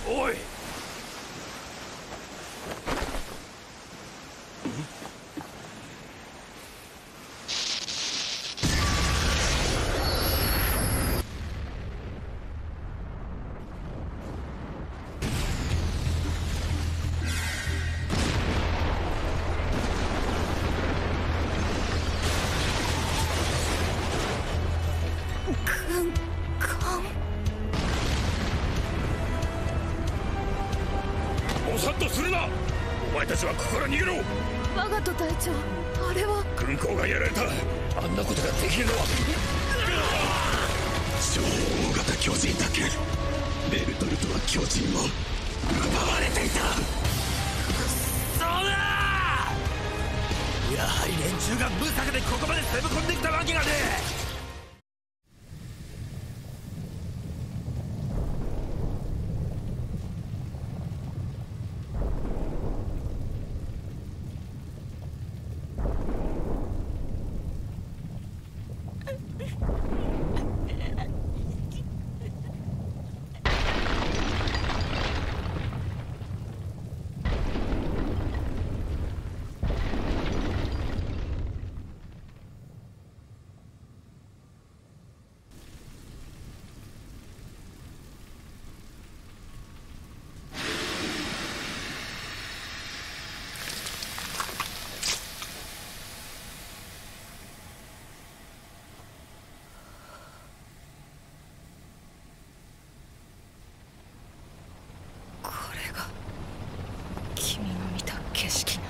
おい。おさっとするな。お前たちはここから逃げろ。 我がと隊長、あれは軍港がやられた。あんなことができるのは超大型巨人だけ。ベルトルトは巨人も奪われていた。そうだ。やはり連中が無策でここまで攻め込んできたわけがねえ。 君の見た景色。